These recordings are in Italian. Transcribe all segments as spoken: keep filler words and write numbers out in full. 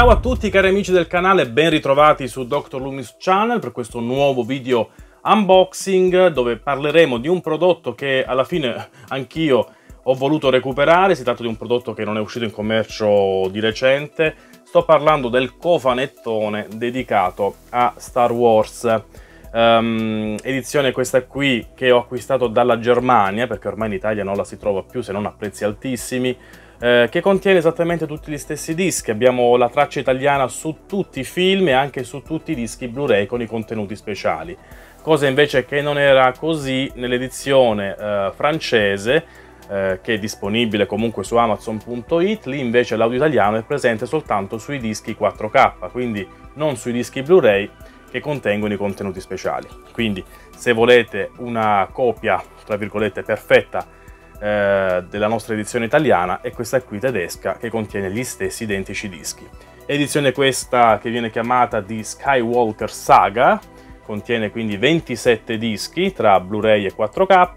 Ciao a tutti cari amici del canale, ben ritrovati su Doctor Loomis Channel per questo nuovo video unboxing dove parleremo di un prodotto che alla fine anch'io ho voluto recuperare. Si tratta di un prodotto che non è uscito in commercio di recente. Sto parlando del cofanettone dedicato a Star Wars. Um, edizione questa qui che ho acquistato dalla Germania, perché ormai in Italia non la si trova più se non a prezzi altissimi. Eh, che contiene esattamente tutti gli stessi dischi. Abbiamo la traccia italiana su tutti i film e anche su tutti i dischi Blu-ray con i contenuti speciali, cosa invece che non era così nell'edizione eh, francese, eh, che è disponibile comunque su Amazon punto it. Lì invece l'audio italiano è presente soltanto sui dischi quattro K, quindi non sui dischi Blu-ray che contengono i contenuti speciali. Quindi se volete una copia tra virgolette perfetta della nostra edizione italiana, è questa qui tedesca che contiene gli stessi identici dischi. Edizione questa che viene chiamata di Skywalker Saga, contiene quindi ventisette dischi tra Blu-ray e quattro K.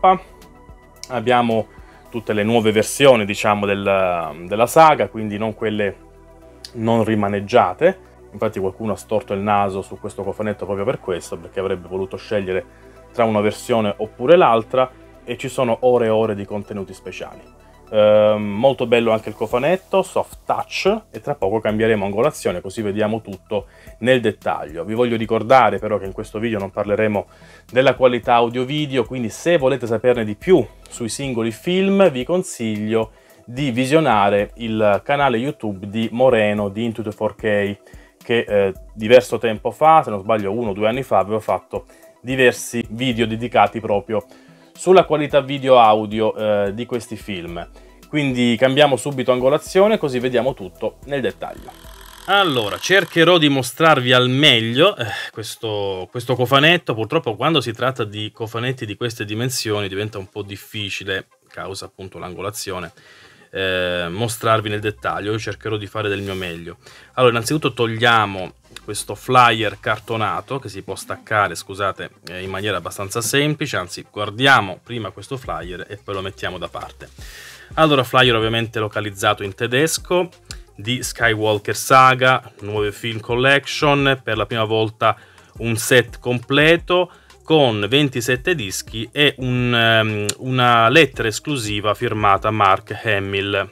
Abbiamo tutte le nuove versioni, diciamo, del, della saga, quindi non quelle non rimaneggiate. Infatti qualcuno ha storto il naso su questo cofanetto proprio per questo, perché avrebbe voluto scegliere tra una versione oppure l'altra. E ci sono ore e ore di contenuti speciali. Eh, molto bello anche il cofanetto, soft touch, e tra poco cambieremo angolazione così vediamo tutto nel dettaglio. Vi voglio ricordare però che in questo video non parleremo della qualità audio-video, quindi se volete saperne di più sui singoli film vi consiglio di visionare il canale YouTube di Moreno di Into the four K, che eh, diverso tempo fa, se non sbaglio uno o due anni fa, aveva fatto diversi video dedicati proprio sulla qualità video-audio eh, di questi film. Quindi cambiamo subito angolazione così vediamo tutto nel dettaglio. Allora, cercherò di mostrarvi al meglio eh, questo, questo cofanetto. Purtroppo quando si tratta di cofanetti di queste dimensioni diventa un po' difficile, causa appunto l'angolazione, eh, mostrarvi nel dettaglio. Io cercherò di fare del mio meglio. Allora, innanzitutto togliamo questo flyer cartonato che si può staccare, scusate, in maniera abbastanza semplice. Anzi, guardiamo prima questo flyer e poi lo mettiamo da parte. Allora, flyer ovviamente localizzato in tedesco di Skywalker Saga, nuove film collection, per la prima volta un set completo con ventisette dischi e un, um, una lettera esclusiva firmata Mark Hamill.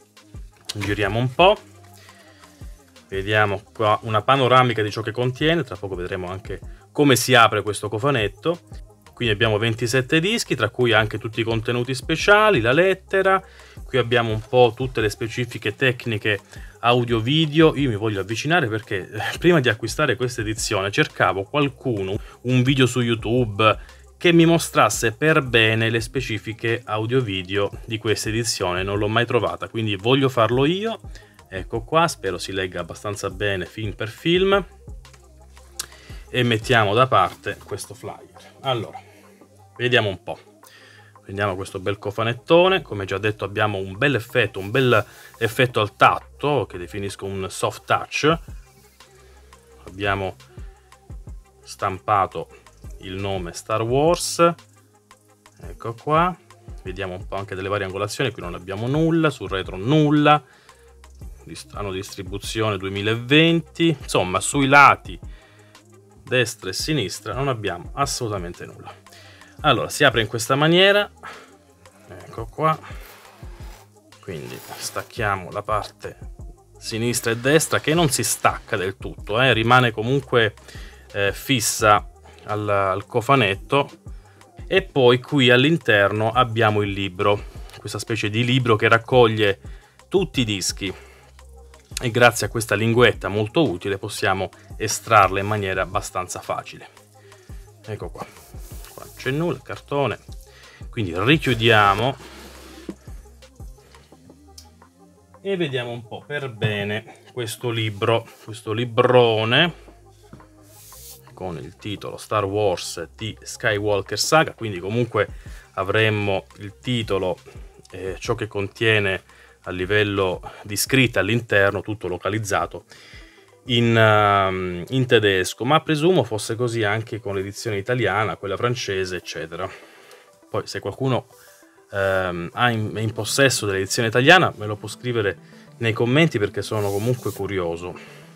Giriamo un po'. Vediamo qua una panoramica di ciò che contiene, tra poco vedremo anche come si apre questo cofanetto. Quindi abbiamo ventisette dischi, tra cui anche tutti i contenuti speciali, la lettera. Qui abbiamo un po' tutte le specifiche tecniche audio-video. Io mi voglio avvicinare perché prima di acquistare questa edizione cercavo qualcuno, un video su YouTube, che mi mostrasse per bene le specifiche audio-video di questa edizione. Non l'ho mai trovata, quindi voglio farlo io. Ecco qua, spero si legga abbastanza bene film per film. E mettiamo da parte questo flyer. Allora, vediamo un po'. Prendiamo questo bel cofanettone. Come già detto abbiamo un bel effetto, un bel effetto al tatto, che definisco un soft touch. Abbiamo stampato il nome Star Wars. Ecco qua. Vediamo un po' anche delle varie angolazioni. Qui non abbiamo nulla, sul retro nulla. Anno di distribuzione duemilaventi, insomma sui lati destra e sinistra non abbiamo assolutamente nulla. Allora si apre in questa maniera, ecco qua, quindi stacchiamo la parte sinistra e destra che non si stacca del tutto, eh, rimane comunque eh, fissa al, al cofanetto. E poi qui all'interno abbiamo il libro, questa specie di libro che raccoglie tutti i dischi. E grazie a questa linguetta molto utile possiamo estrarla in maniera abbastanza facile. Ecco qua, qua non c'è nulla, cartone. Quindi richiudiamo e vediamo un po' per bene questo libro, questo librone con il titolo Star Wars di Skywalker Saga. Quindi comunque avremmo il titolo, eh, ciò che contiene a livello di scritta all'interno, tutto localizzato in, uh, in tedesco, ma presumo fosse così anche con l'edizione italiana, quella francese, eccetera. Poi se qualcuno um, ha in, è in possesso dell'edizione italiana me lo può scrivere nei commenti, perché sono comunque curioso.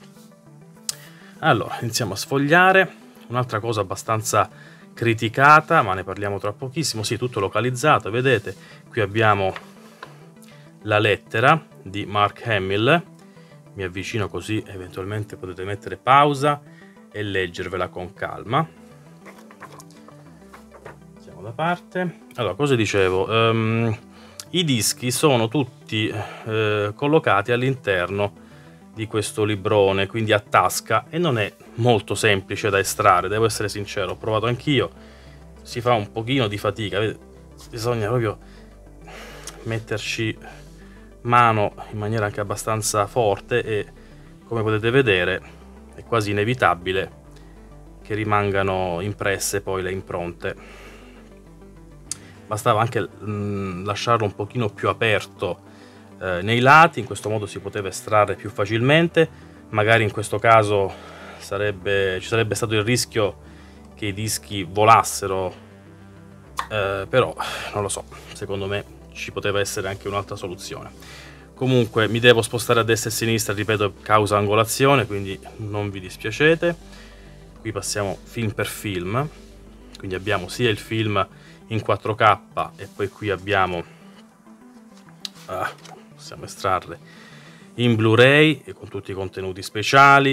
Allora, iniziamo a sfogliare. Un'altra cosa abbastanza criticata, ma ne parliamo tra pochissimo. Sì, tutto localizzato, vedete? Qui abbiamo la lettera di Mark Hamill. Mi avvicino così eventualmente potete mettere pausa e leggervela con calma. Mettiamo da parte. Allora, cosa dicevo? Um, I dischi sono tutti eh, collocati all'interno di questo librone, quindi a tasca, e non è molto semplice da estrarre, devo essere sincero, ho provato anch'io, si fa un pochino di fatica, bisogna proprio metterci mano in maniera anche abbastanza forte e, come potete vedere, è quasi inevitabile che rimangano impresse poi le impronte. Bastava anche mh, lasciarlo un pochino più aperto eh, nei lati, in questo modo si poteva estrarre più facilmente. Magari in questo caso sarebbe, ci sarebbe stato il rischio che i dischi volassero, eh, però non lo so, secondo me ci poteva essere anche un'altra soluzione. Comunque mi devo spostare a destra e a sinistra, ripeto, causa angolazione, quindi non vi dispiacete. Qui passiamo film per film, quindi abbiamo sia il film in quattro K e poi qui abbiamo, ah, possiamo estrarre in Blu-ray e con tutti i contenuti speciali,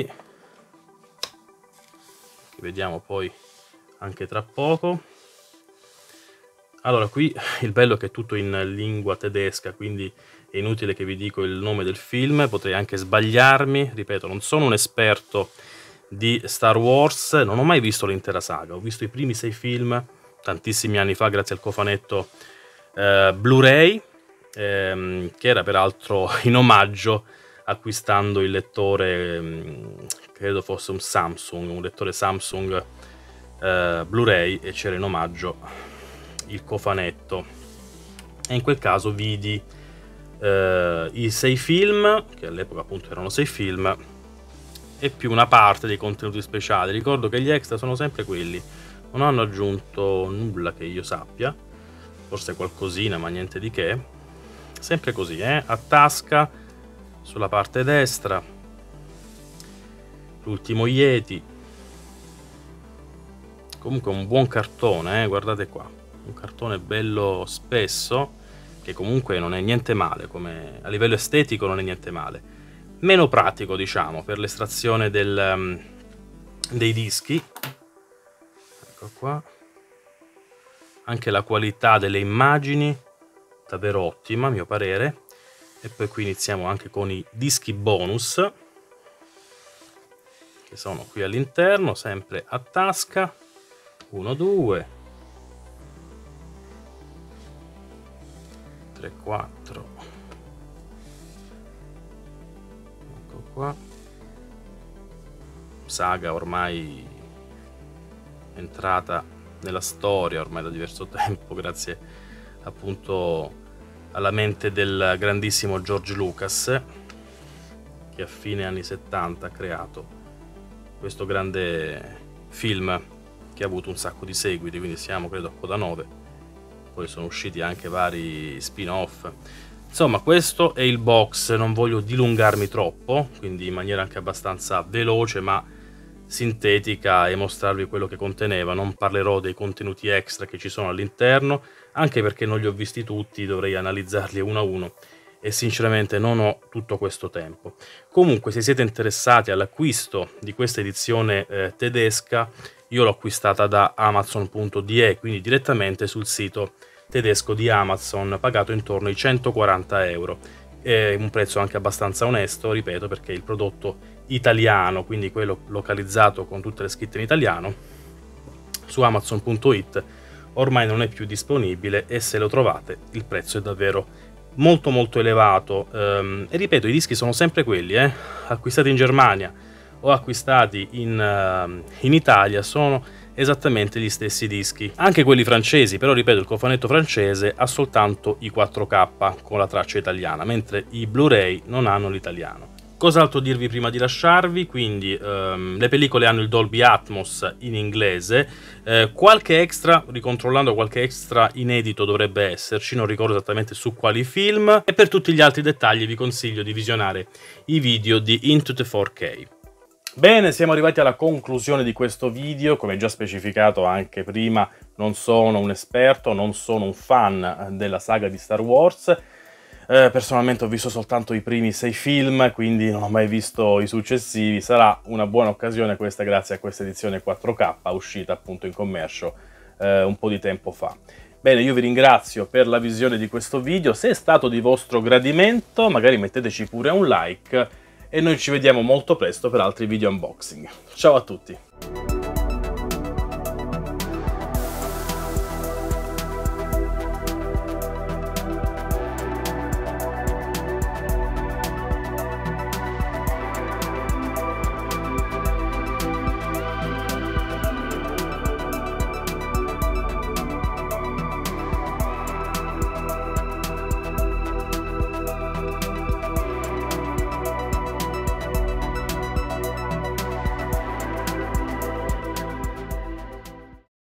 che vediamo poi anche tra poco. Allora, qui il bello è che è tutto in lingua tedesca, quindi è inutile che vi dico il nome del film, potrei anche sbagliarmi, ripeto, non sono un esperto di Star Wars, non ho mai visto l'intera saga, ho visto i primi sei film tantissimi anni fa grazie al cofanetto eh, Blu-ray, ehm, che era peraltro in omaggio acquistando il lettore, ehm, credo fosse un Samsung, un lettore Samsung eh, Blu-ray, e c'era in omaggio il cofanetto. E in quel caso vidi eh, i sei film, che all'epoca appunto erano sei film, e più una parte dei contenuti speciali. Ricordo che gli extra sono sempre quelli, non hanno aggiunto nulla che io sappia, forse qualcosina ma niente di che, sempre così, eh? A tasca, sulla parte destra, l'ultimo Yeti. Comunque un buon cartone, eh? Guardate qua, un cartone bello spesso, che comunque non è niente male, come a livello estetico non è niente male, meno pratico diciamo per l'estrazione del, um, dei dischi. Qua anche la qualità delle immagini davvero ottima a mio parere. E poi qui iniziamo anche con i dischi bonus che sono qui all'interno, sempre a tasca. Uno, due, tre, quattro, ecco qua, saga ormai entrata nella storia ormai da diverso tempo, grazie appunto alla mente del grandissimo George Lucas, che a fine anni settanta ha creato questo grande film che ha avuto un sacco di seguiti, quindi siamo credo a coda nove, poi sono usciti anche vari spin-off. Insomma, questo è il box, non voglio dilungarmi troppo, quindi in maniera anche abbastanza veloce ma sintetica, e mostrarvi quello che conteneva. Non parlerò dei contenuti extra che ci sono all'interno, anche perché non li ho visti tutti, dovrei analizzarli uno a uno e sinceramente non ho tutto questo tempo. Comunque, se siete interessati all'acquisto di questa edizione eh, tedesca, io l'ho acquistata da Amazon punto D E, quindi direttamente sul sito tedesco di Amazon, pagato intorno ai centoquaranta euro. È un prezzo anche abbastanza onesto, ripeto, perché il prodotto italiano, quindi quello localizzato con tutte le scritte in italiano, su Amazon punto it ormai non è più disponibile, e se lo trovate il prezzo è davvero molto molto elevato. Ehm, e ripeto, i dischi sono sempre quelli, eh? Acquistati in Germania o acquistati in, uh, in Italia sono esattamente gli stessi dischi, anche quelli francesi, però ripeto, il cofanetto francese ha soltanto i quattro K con la traccia italiana, mentre i Blu-ray non hanno l'italiano. Cos'altro dirvi prima di lasciarvi? Quindi ehm, le pellicole hanno il Dolby Atmos in inglese, eh, qualche extra, ricontrollando qualche extra inedito dovrebbe esserci, non ricordo esattamente su quali film, e per tutti gli altri dettagli vi consiglio di visionare i video di Into the four K. Bene, siamo arrivati alla conclusione di questo video. Come già specificato anche prima, non sono un esperto, non sono un fan della saga di Star Wars. Eh, personalmente ho visto soltanto i primi sei film, quindi non ho mai visto i successivi. Sarà una buona occasione questa grazie a questa edizione quattro K uscita appunto in commercio eh, un po' di tempo fa. Bene, io vi ringrazio per la visione di questo video. Se è stato di vostro gradimento, magari metteteci pure un like e noi ci vediamo molto presto per altri video unboxing. Ciao a tutti!